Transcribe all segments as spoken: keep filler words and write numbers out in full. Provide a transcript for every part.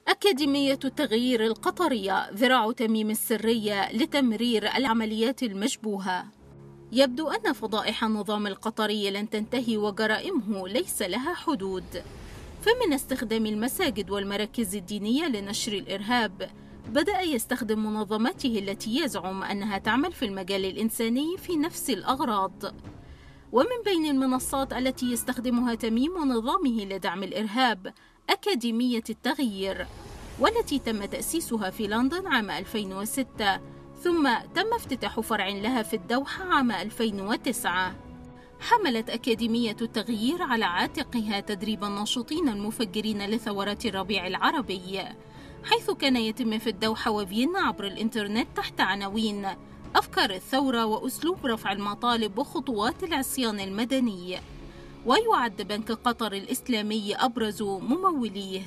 أكاديمية التغيير القطرية ذراع تميم السرية لتمرير العمليات المشبوهة. يبدو أن فضائح النظام القطري لن تنتهي وجرائمه ليس لها حدود، فمن استخدام المساجد والمراكز الدينية لنشر الإرهاب بدأ يستخدم منظماته التي يزعم أنها تعمل في المجال الإنساني في نفس الأغراض. ومن بين المنصات التي يستخدمها تميم ونظامه لدعم الإرهاب أكاديمية التغيير، والتي تم تأسيسها في لندن عام ألفين وستة، ثم تم افتتاح فرع لها في الدوحة عام ألفين وتسعة. حملت أكاديمية التغيير على عاتقها تدريب الناشطين المفجرين لثورات الربيع العربي، حيث كان يتم في الدوحة وفيينا عبر الإنترنت تحت عناوين أفكار الثورة وأسلوب رفع المطالب وخطوات العصيان المدني. ويعد بنك قطر الإسلامي أبرز مموليه.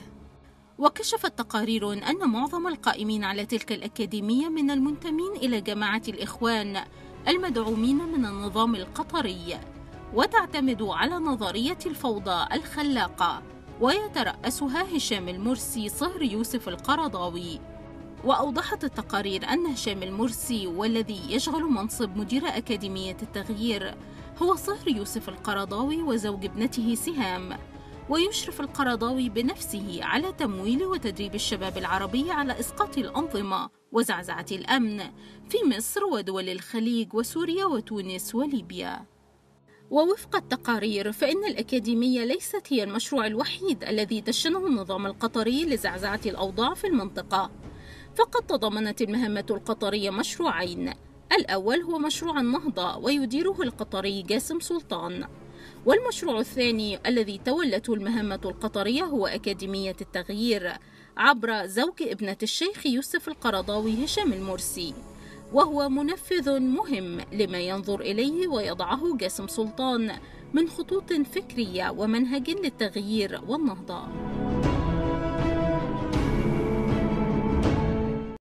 وكشفت تقارير أن معظم القائمين على تلك الأكاديمية من المنتمين إلى جماعة الإخوان المدعومين من النظام القطري، وتعتمد على نظرية الفوضى الخلاقة، ويترأسها هشام المرسي صهر يوسف القرضاوي. وأوضحت التقارير أن هشام المرسي والذي يشغل منصب مدير أكاديمية التغيير هو صهر يوسف القرضاوي وزوج ابنته سهام، ويشرف القرضاوي بنفسه على تمويل وتدريب الشباب العربي على إسقاط الأنظمة وزعزعة الأمن في مصر ودول الخليج وسوريا وتونس وليبيا. ووفق التقارير فإن الأكاديمية ليست هي المشروع الوحيد الذي دشنه النظام القطري لزعزعة الأوضاع في المنطقة، فقد تضمنت المهمة القطرية مشروعين. الأول هو مشروع النهضة ويديره القطري جاسم سلطان، والمشروع الثاني الذي تولته المهمة القطرية هو أكاديمية التغيير عبر زوج ابنة الشيخ يوسف القرضاوي هشام المرسي، وهو منفذ مهم لما ينظر إليه ويضعه جاسم سلطان من خطوط فكرية ومنهج للتغيير والنهضة.